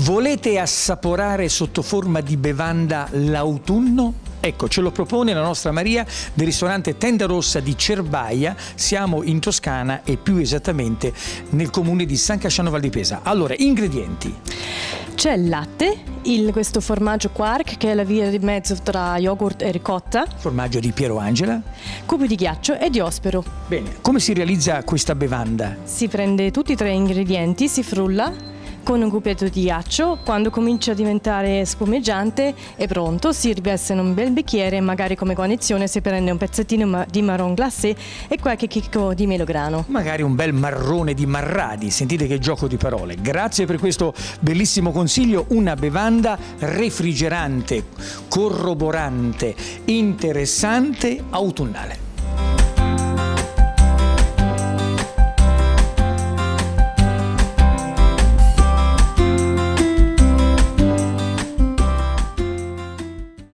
Volete assaporare sotto forma di bevanda l'autunno? Ecco, ce lo propone la nostra Maria del ristorante Tenda Rossa di Cerbaia. Siamo in Toscana e più esattamente nel comune di San Casciano Val di Pesa. Allora, ingredienti. C'è il latte, questo formaggio quark che è la via di mezzo tra yogurt e ricotta, Formaggio di Piero Angela. cubi di ghiaccio e di ospero. Bene, come si realizza questa bevanda? Si prende tutti e tre ingredienti, si frulla con un cubetto di ghiaccio. Quando comincia a diventare spumeggiante è pronto, si riveste in un bel bicchiere e magari come guarnizione si prende un pezzettino di marron glacé e qualche chicco di melograno. Magari un bel marrone di Marradi, sentite che gioco di parole. Grazie per questo bellissimo consiglio, una bevanda refrigerante, corroborante, interessante, autunnale.